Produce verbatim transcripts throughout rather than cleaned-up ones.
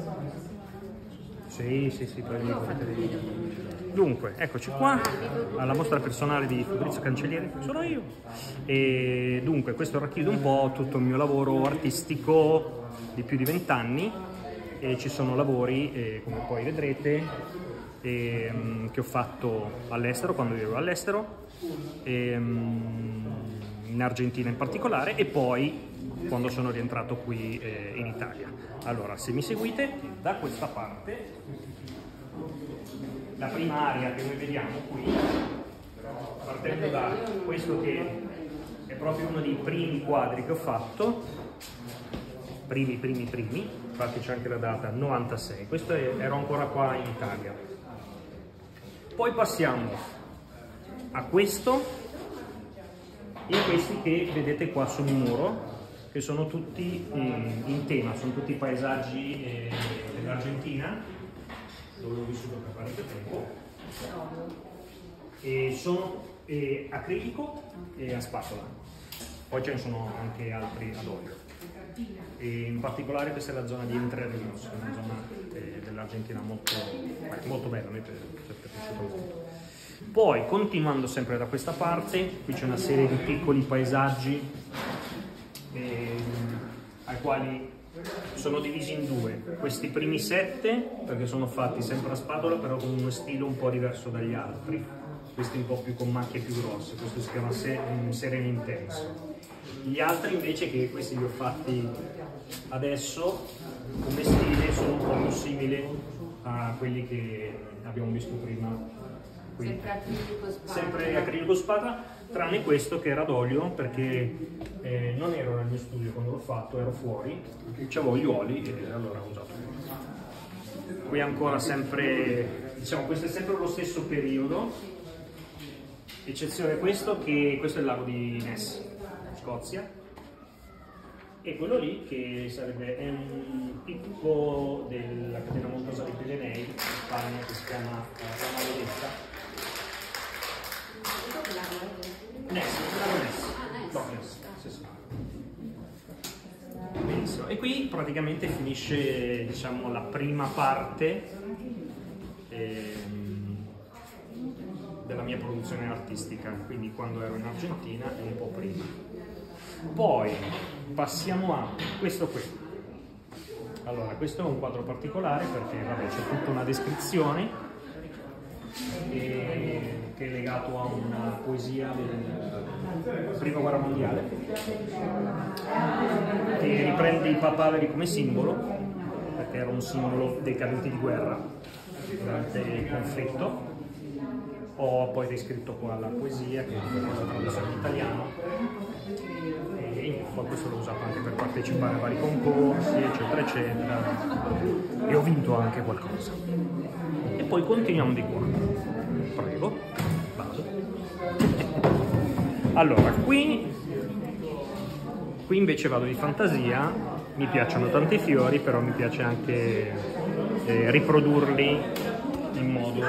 Sì, sì, sì, prego. Dunque, eccoci qua, alla mostra personale di Fabrizio Cancellieri, sono io. E dunque, questo racchiude un po' tutto il mio lavoro artistico di più di vent'anni, e ci sono lavori, eh, come poi vedrete, eh, che ho fatto all'estero, quando vivevo all'estero, eh, in Argentina in particolare, e poi quando sono rientrato qui eh, in Italia. Allora, se mi seguite, da questa parte, la prima area che noi vediamo qui, partendo da questo che è proprio uno dei primi quadri che ho fatto, primi, primi, primi, infatti c'è anche la data, novantasei, questo è, ero ancora qua in Italia. Poi passiamo a questo e questi che vedete qua sul muro, che sono tutti in, in tema, sono tutti paesaggi eh, dell'Argentina, dove ho vissuto per parecchio tempo, e sono eh, acrilico e a spatola, poi ce ne sono anche altri ad olio, e in particolare questa è la zona di Entre Ríos, una zona eh, dell'Argentina molto, molto bella, mi è piaciuta molto. Poi, continuando sempre da questa parte, qui c'è una serie di piccoli paesaggi eh, ai quali sono divisi in due. Questi primi sette, perché sono fatti sempre a spatola, però con uno stile un po' diverso dagli altri. Questi un po' più con macchie più grosse, questo si chiama se Sereno Intenso. Gli altri invece, che questi li ho fatti adesso, come stile sono un po' più simili a quelli che abbiamo visto prima. Qui. Sempre acrilico spada. Sempre acrilico spada, tranne questo che era d'olio, perché eh, non ero nel mio studio quando l'ho fatto, ero fuori, c'avevo gli oli e allora ho usato. Qui ancora sempre, diciamo, questo è sempre lo stesso periodo, eccezione questo, che questo è il lago di Ness, Scozia, e quello lì che sarebbe è un picco della catena montuosa dei Pirenei, in Spagna, che si chiama uh, La Maledetta. Ness, no, Ness, sì, sì. Benissimo. E qui praticamente finisce, diciamo, la prima parte ehm, della mia produzione artistica, quindi quando ero in Argentina e un po' prima. Poi passiamo a questo qui. Allora, questo è un quadro particolare perché c'è tutta una descrizione e, che è legato a una poesia della prima guerra mondiale, che riprende i papaveri come simbolo, perché era un simbolo dei caduti di guerra durante il conflitto. Ho poi riscritto qua la poesia, che è una traduzione in italiano, e poi questo l'ho usato anche per partecipare a vari concorsi, eccetera, eccetera, e ho vinto anche qualcosa. E poi continuiamo di qua. Prego, vado. Allora, qui, qui invece vado di fantasia, mi piacciono tanti fiori, però mi piace anche eh, riprodurli in modo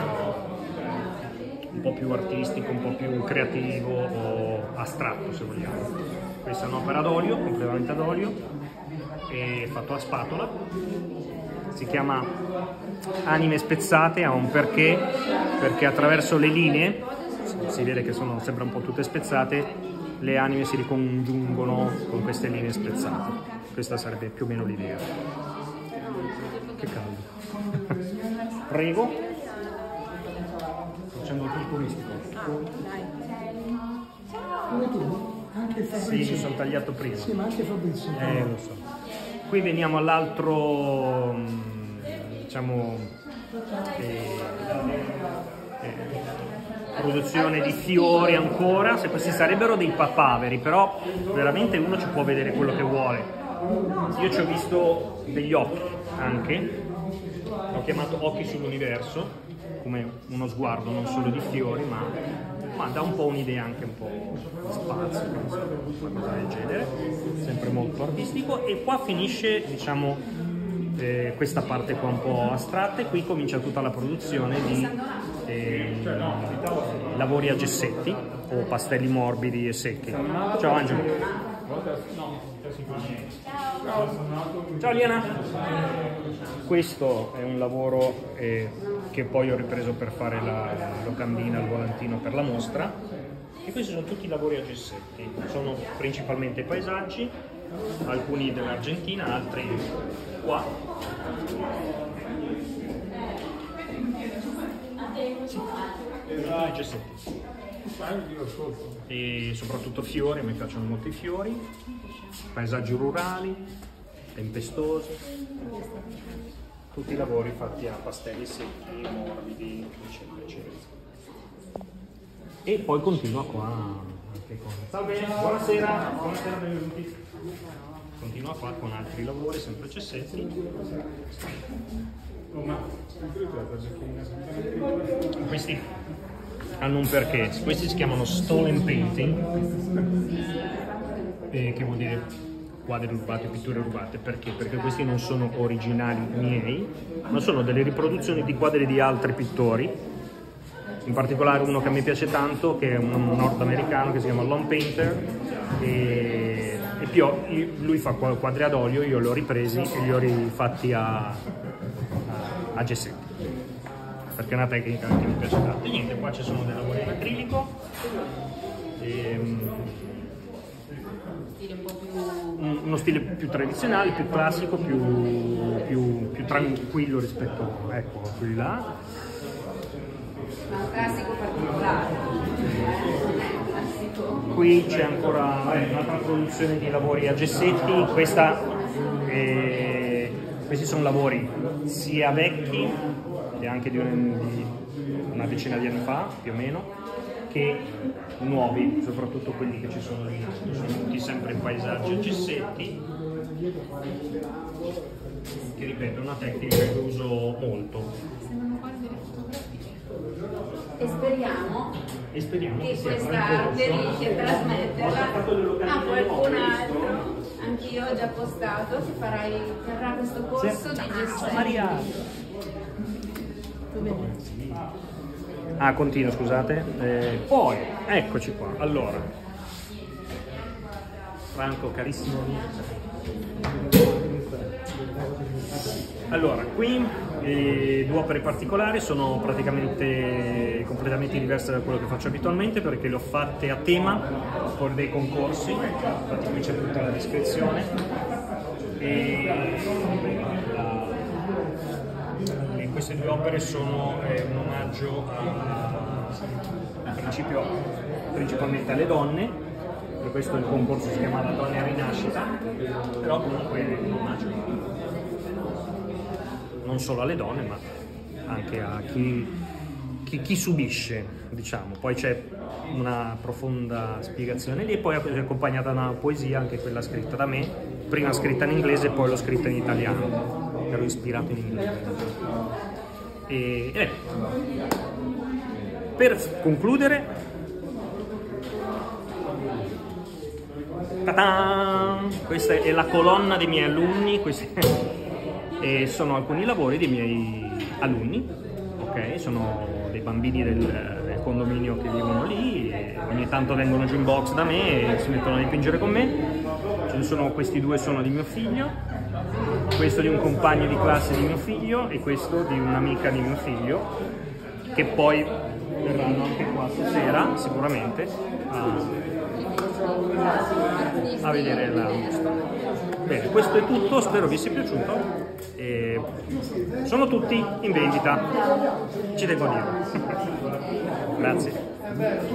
un po' più artistico, un po' più creativo o astratto, se vogliamo. Questa è un'opera d'olio, completamente ad olio, è fatto a spatola, si chiama Anime Spezzate, ha un perché, perché attraverso le linee, si vede che sono sempre un po' tutte spezzate, le anime si ricongiungono con queste linee spezzate. Questa sarebbe più o meno l'idea. Che caldo. Prego. Facendo il turistico. Come tu? Anche Fabrizio? Sì, sono tagliato prima. Sì, ma anche Fabrizio. Eh, lo so. Qui veniamo all'altro, diciamo, eh, eh, produzione di fiori ancora. Se questi sarebbero dei papaveri, però veramente uno ci può vedere quello che vuole. Io ci ho visto degli occhi anche, l'ho chiamato Occhi sull'universo, come uno sguardo non solo di fiori, ma, ma dà un po' un'idea anche un po' di spazio, qualcosa del genere, sempre molto artistico. E qua finisce, diciamo, eh, questa parte qua un po' astratta, e qui comincia tutta la produzione di eh, lavori a gessetti o pastelli morbidi e secchi. Ciao Angelo. Ciao Liana. questo è un lavoro eh, che poi ho ripreso per fare la, la locandina, il volantino per la mostra, e questi sono tutti lavori a gessetti, sono principalmente paesaggi, alcuni dell'Argentina, altri qua. Sì. Tutti gessetti. E soprattutto fiori, mi piacciono molto i fiori, paesaggi rurali, tempestosi, tutti i lavori fatti a pastelli secchi, morbidi, eccetera, eccetera. E poi continua qua anche con... Salve, buonasera, buonasera, benvenuti. Continua qua con altri lavori, sempre gessetti. Questi hanno un perché, questi si chiamano stolen painting, eh, che vuol dire quadri rubati, pitture rubate. Perché? Perché questi non sono originali miei, ma sono delle riproduzioni di quadri di altri pittori, in particolare uno che a me piace tanto, che è un nordamericano che si chiama Lone Painter, e, e più, lui fa quadri ad olio, io li ho ripresi e li ho rifatti a, a, a gessetti, perché è una tecnica che mi piace tanto. E niente, qua ci sono dei lavori in acrilico, e, uno stile più tradizionale, più classico, più, più, più tranquillo rispetto, ecco, a quelli là. Ma un classico particolare. Classico. Qui c'è ancora eh, un'altra produzione di lavori a gessetti. Questa, eh, questi sono lavori sia vecchi, che anche di, un, di una decina di anni fa, più o meno, che nuovi, soprattutto quelli che ci sono lì. Sono tutti sempre in paesaggi a gessetti, che ripeto è una tecnica che uso molto. E speriamo, e speriamo che, che sia questa delicia trasmetterla a qualcun altro. Anch'io ho già postato che farai, terrà questo corso di gestione. Maria! Ah, continuo, scusate. Eh, poi, eccoci qua. Allora, Franco, carissimo amico. Allora, qui eh, due opere particolari, sono praticamente completamente diverse da quello che faccio abitualmente, perché le ho fatte a tema per dei concorsi, infatti qui c'è tutta la descrizione. E, la, e queste due opere sono eh, un omaggio a, in principio principalmente alle donne, per questo il concorso si chiama La Donna in Rinascita, però comunque è un omaggio a, non solo alle donne, ma anche a chi, chi, chi subisce, diciamo. Poi c'è una profonda spiegazione lì, e poi è accompagnata da una poesia, anche quella scritta da me, prima scritta in inglese e poi l'ho scritta in italiano, ero ispirato in inglese. E eh, per concludere, ta-da! Questa è la colonna dei miei alunni, questi e sono alcuni lavori dei miei alunni, ok? Sono dei bambini del, del condominio che vivono lì, e ogni tanto vengono giù in box da me e si mettono a dipingere con me. Ce ne sono, questi due sono di mio figlio, questo di un compagno di classe di mio figlio e questo di un'amica di mio figlio, che poi verranno anche qua stasera sicuramente a, a vedere la mostra. Bene, questo è tutto, spero vi sia piaciuto. E sono tutti in vendita, ci devo dire. Grazie.